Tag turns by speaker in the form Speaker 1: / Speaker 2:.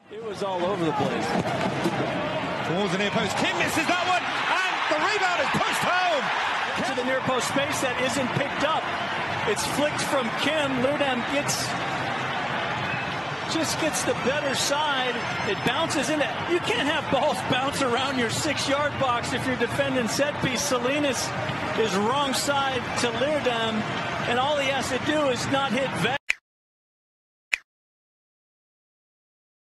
Speaker 1: It was all over the place.
Speaker 2: Towards the near post. Kim misses that one, and the rebound is pushed home.
Speaker 1: To the near post space that isn't picked up. It's flicked from Kim. Leerdam just gets the better side. It bounces in it. You can't have balls bounce around your 6-yard box if you're defending set piece. Salinas is wrong side to Leerdam, and all he has to do is not hit